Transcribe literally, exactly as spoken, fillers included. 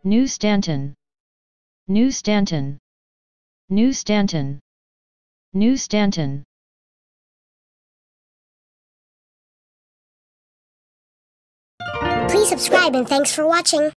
New Stanton. New Stanton. New Stanton. New Stanton. Please subscribe and thanks for watching.